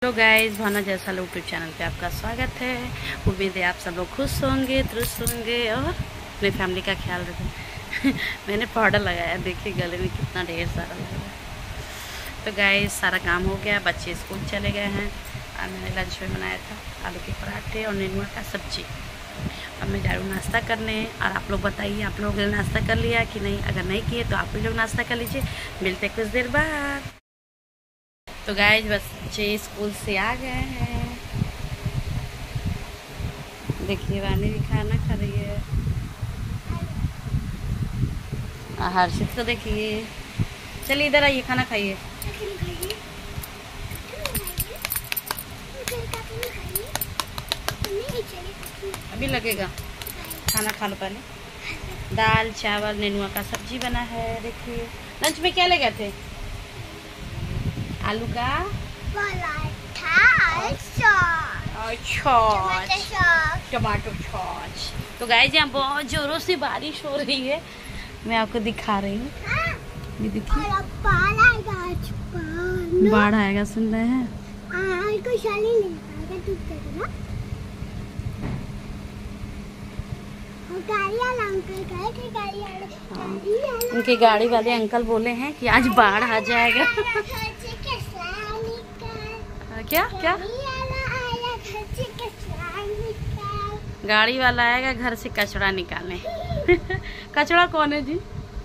Hello guys, भावना जैसा YouTube channel पे आपका स्वागत है। उम्मीद है आप सब लोग खुश होंगे, दुरुस्त होंगे और अपनी फैमिली का ख्याल रखें। मैंने पाउडर लगाया, देखिए गले में कितना ढेर सारा लगा है। तो गाइस सारा काम हो गया, बच्चे स्कूल चले गए हैं और मैंने लंच में बनाया था आलू के पराठे और नेनुआ का सब्जी। अब मैं जा रही हूँ नाश्ता करने। और आप लोग बताइए, आप लोगों ने नाश्ता कर लिया कि नहीं? अगर नहीं किए तो आप भी लोग नाश्ता कर लीजिए। मिलते कुछ देर बाद। तो गाइस बच्चे स्कूल से आ गए हैं। देखिए वानी भी खाना खा रही है। हर्षित को देखिए, चलिए इधर आइए, खाना खाइए। अभी लगेगा, खाना खा लो पहले। दाल चावल नेनुआ का सब्जी बना है। देखिए लंच में क्या ले गए थे? आलू का पराठा, टमाटो छाछ। तो गाइस यहाँ बहुत जोरों से बारिश हो रही है, मैं आपको दिखा रही हूँ। ये देखिए बाढ़ आएगा, सुन रहे हैं? उनके गाड़ी वाले अंकल बोले हैं कि आज बाढ़ आ जाएगा। क्या क्या? गाड़ी वाला आएगा घर से कचरा निकालने। कचरा कौन है जी?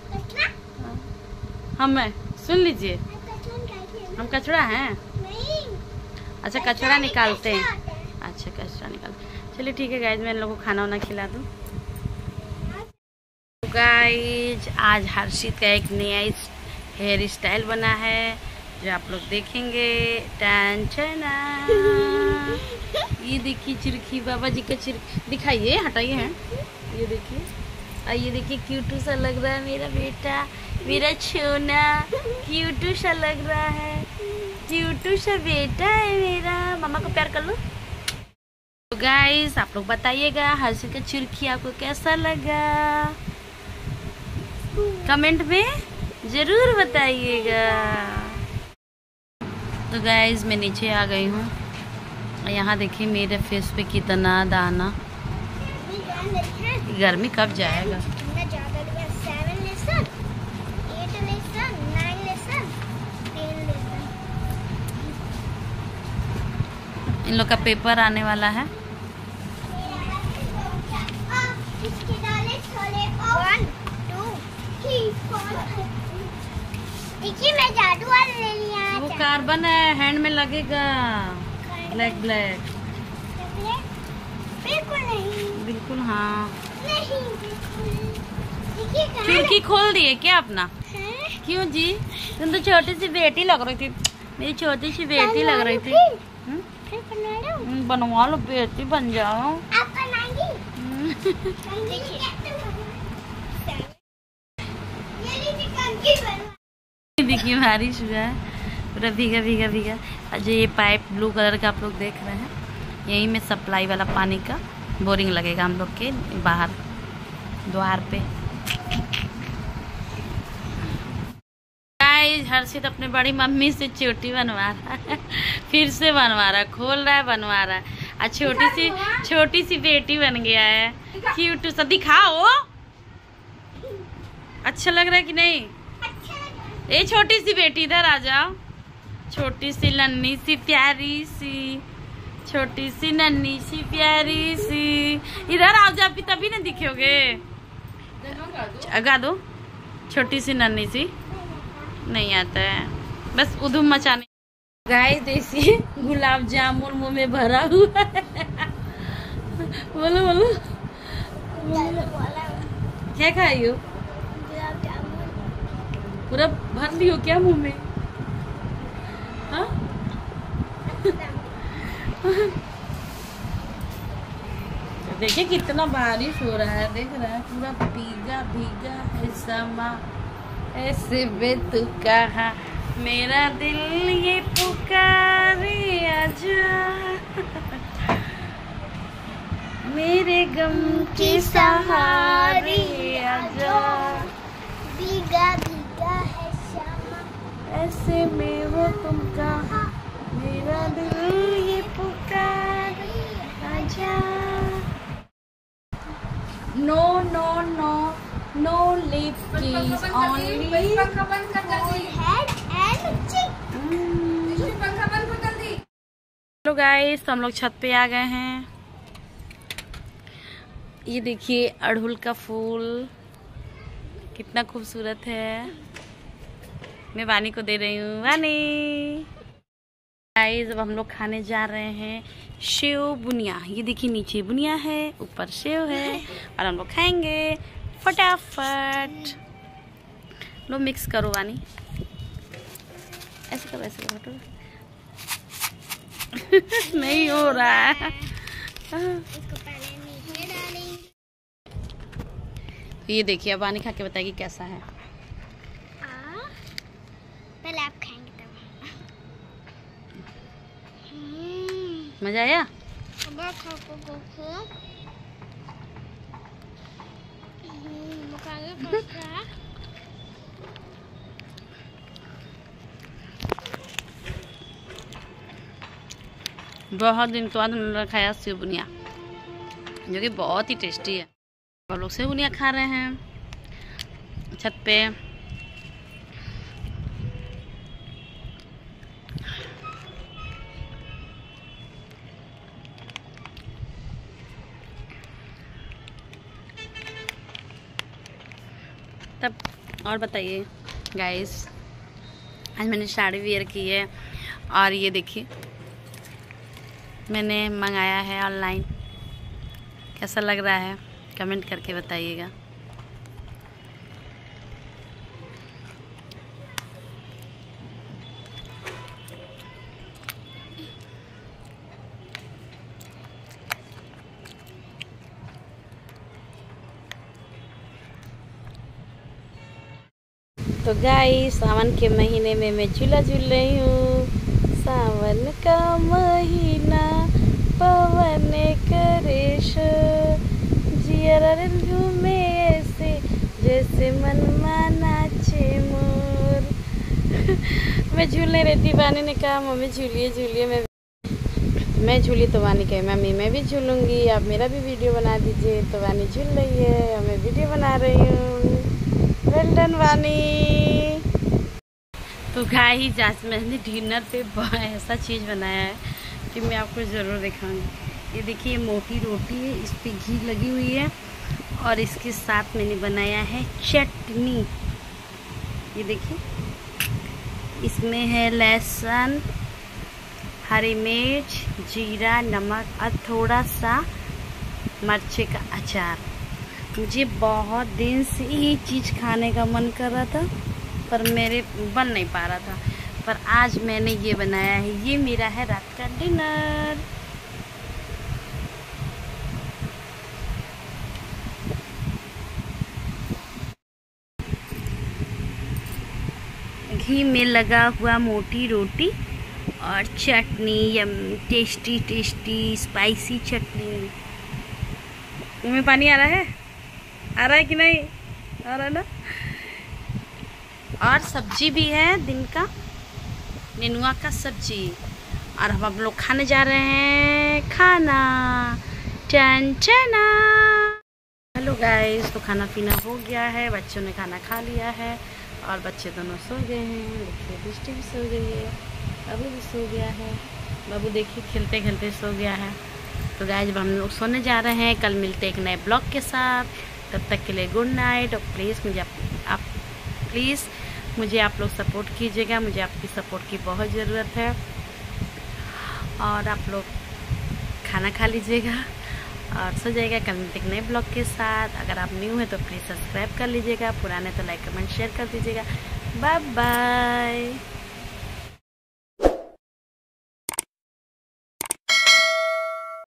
हम है, सुन लीजिए, हम कचरा हैं। अच्छा कचरा निकालते हैं। अच्छा कचरा निकालते, चलिए ठीक है गाइज, मैं इन लोगों को खाना वाना खिला दूँ। गाइज आज हर्षित का एक नया हेयर स्टाइल बना है जो आप लोग देखेंगे। टेंशना ये देखिए चिरखी, बाबा जी का चिरखी दिखाइए, हटाइए हैं। ये देखिए, और ये देखिए क्यूटू सा लग रहा है मेरा बेटा, मेरा छोना क्यूटू सा लग रहा है। क्यूटू सा बेटा है मेरा। मामा को प्यार कर लो। तो गाइस आप लोग बताइएगा हर्षित का चिरखी आपको कैसा लगा, कमेंट में जरूर बताइएगा। तो गाइज मैं नीचे आ गई हूँ। यहाँ देखिए मेरे फेस पे कितना दाना। गर्मी कब जाएगा? इन लोग का पेपर आने वाला है। देखिए मैं जादू वाला ले लिया। वो कार्बन है, हैंड में लगेगा। ब्लैक ब्लैक बिल्कुल नहीं। बिल्कुल हाँ। नहीं बिल्कुल। खिड़की खोल दिए क्या अपना? है? क्यों जी? तुम तो छोटी सी बेटी लग रही थी, मेरी छोटी सी बेटी लग रही थी। बनवा लो, बेटी बन जाओ। आप बनाएंगी? देखिए बारिश हुआ है, पूरा भीगा भीगा भीगा। और जो ये पाइप ब्लू कलर का आप लोग देख रहे हैं, यहीं में सप्लाई वाला पानी का बोरिंग लगेगा हम लोग के बाहर द्वार पे। गाइस हर्षित अपने बड़ी मम्मी से चोटी बनवा रहा है, फिर से बनवा रहा है, खोल रहा है, बनवा रहा है। और छोटी सी बेटी बन गया है। क्यूट सा दिखाओ, अच्छा लग रहा है कि नहीं? ए छोटी सी बेटी इधर आ जाओ, छोटी सी नन्ही सी प्यारी सी, छोटी सी नन्ही सी प्यारी सी। इधर आओ जाओ, तभी ना दिखोगे। गा दो, छोटी सी नन्ही सी। नहीं आता है, बस उधम मचाने। गाइस देखिए गुलाब जामुन मुंह में भरा हुआ है। बोलो बोलो, क्या खाई हो? पूरा भर लियो क्या मुंह में? हाँ? देखिए कितना बारिश हो रहा है, देख रहा है पूरा भीगा भीगा है समा। ऐसे बे तू कहा मेरा दिल ये पुकारे आजा, मेरे गम के सहारे आजा। भीगा भीगा है श्यामा, ऐसे में वो तुम कहाँ, मेरा दिल rupees only. head and chick. Hello guys, तो हम लोग छत पे आ गए हैं। ये देखिए अड़हुल का फूल कितना खूबसूरत है। मैं वानी को दे रही हूँ। वानी गाइस, अब हम लोग खाने जा रहे हैं सेव बुनिया। ये देखिए नीचे बुनिया है, ऊपर सेव है और हम लोग खाएंगे फटाफट। लो मिक्स करो वानी, ऐसे करो ऐसे करो। नहीं हो रहा है। इसको पहले नीचे डालेंगे। ये देखिए अब वानी खा के बताएगी कैसा है। पहले आप खाएंगे तब। मजा आया? बहुत दिन के बाद हमने खाया सेव बुनिया, जो कि बहुत ही टेस्टी है। हम लोग सेव बुनिया खा रहे हैं छत पे। तब और बताइए गाइस, आज मैंने साड़ी वेयर की है और ये देखिए मैंने मंगाया है ऑनलाइन। कैसा लग रहा है कमेंट करके बताइएगा। तो गाइस, सावन के महीने में मैं झूला झूल रही हूँ। सावन का महीना पवन करेश, जिया झूमे ऐसे जैसे मन माना चे मोर। मैं झूल नहीं रही थी, वानी ने कहा मम्मी झूलिए झूलिए। मैं झूली तो वानी कहे मम्मी मैं भी झूलूंगी, आप मेरा भी वीडियो बना दीजिए। तो वानी झूल रही है और मैं वीडियो बना रही हूँ। वेल डन वानी। तो गाइस, आज मैंने डिनर पे ऐसा चीज़ बनाया है कि मैं आपको ज़रूर दिखाऊंगी। ये देखिए मोटी रोटी है, इस पे घी लगी हुई है और इसके साथ मैंने बनाया है चटनी। ये देखिए इसमें है लहसुन, हरी मिर्च, जीरा, नमक और थोड़ा सा मिर्ची का अचार। मुझे बहुत दिन से ये चीज़ खाने का मन कर रहा था पर मेरे बन नहीं पा रहा था, पर आज मैंने ये बनाया है। ये मेरा है रात का डिनर। घी में लगा हुआ मोटी रोटी और चटनी, यम टेस्टी टेस्टी स्पाइसी चटनी। मुँह में पानी आ रहा है? आ रहा है कि नहीं? आ रहा है ना? और सब्जी भी है दिन का, नेनुआ का सब्जी। और हम लोग खाने जा रहे हैं खाना। टन टना। हेलो गाइस, तो खाना पीना हो गया है, बच्चों ने खाना खा लिया है और बच्चे दोनों सो गए हैं। देखिए दृष्टि भी सो गई है, बाबू भी सो गया है। बाबू देखिए खेलते खेलते सो गया है। तो गाइस, अब हम लोग सोने जा रहे हैं। कल मिलते हैं एक नए ब्लॉग के साथ। तब तक के लिए गुड नाइट। और प्लीज़ मुझे आप लोग सपोर्ट कीजिएगा। मुझे आपकी सपोर्ट की बहुत ज़रूरत है। और आप लोग खाना खा लीजिएगा और सो जाइएगा। कल मिलते हैं नए ब्लॉग के साथ। अगर आप न्यू हैं तो प्लीज़ सब्सक्राइब कर लीजिएगा, पुराने तो लाइक कमेंट शेयर कर दीजिएगा। Bye bye.